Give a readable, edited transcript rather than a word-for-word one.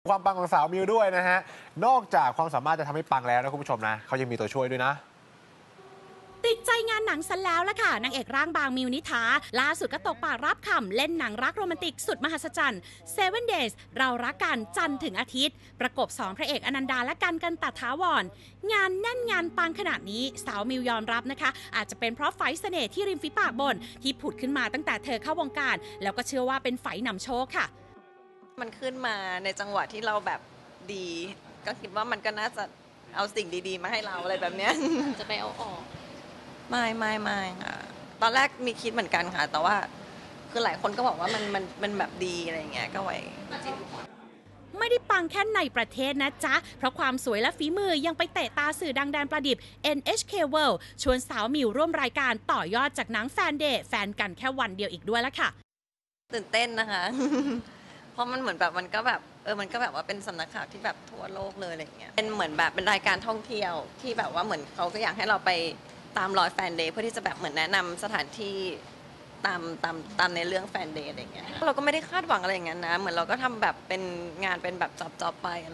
ความปังของสาวมิวด้วยนะฮะนอกจากความสามารถจะทำให้ปังแล้วนะคุณผู้ชมนะเขายังมีตัวช่วยด้วยนะติดใจงานหนังซะแล้วล่ะค่ะนางเอกร่างบางมิวนิษฐาล่าสุดก็ตกปากรับคำเล่นหนังรักโรแมนติกสุดมหัศจรรย์ Seven Days เรารักกันจันทร์ถึงอาทิตย์ประกบ2พระเอกอนันดาและกันตถาวรงานแน่นงานปังขนาดนี้สาวมิวยอมรับนะคะอาจจะเป็นเพราะไฝเสน่ห์ที่ริมฝีปากบนที่ผุดขึ้นมาตั้งแต่เธอเข้าวงการแล้วก็เชื่อว่าเป็นไฝนำโชคค่ะมันขึ้นมาในจังหวะที่เราแบบดีก็คิดว่ามันก็น่าจะเอาสิ่งดีๆมาให้เราอะไรแบบเนี้ยจะไปเอาออกไม่ค่ะตอนแรกมีคิดเหมือนกันค่ะแต่ว่าคือหลายคนก็บอกว่ามันแบบดีอะไรเงี้ยก็ไว้ไม่ได้ปังแค่ในประเทศนะจ๊ะเพราะความสวยและฝีมือยังไปเตะตาสื่อดังแดนประดิบ NHK World ชวนสาวมิวร่วมรายการต่อยอดจากหนังแฟนเดย์แฟนกันแค่วันเดียวอีกด้วยละค่ะตื่นเต้นนะคะ เพราะมันเหมือนแบบมันก็แบบมันก็แบบว่าเป็นสำนักข่าวที่แบบทั่วโลกเลยอะไรเงี้ยเป็นเหมือนแบบเป็นรายการท่องเที่ยวที่แบบว่าเหมือนเขาก็อยากให้เราไปตามรอยแฟนเดย์เพื่อที่จะแบบเหมือนแนะนำสถานที่ตามในเรื่องแฟนเดย์อะไรเงี้ยเราก็ไม่ได้คาดหวังอะไรอย่างนั้นนะเหมือนเราก็ทำแบบเป็นงานเป็นแบบจ็อบไป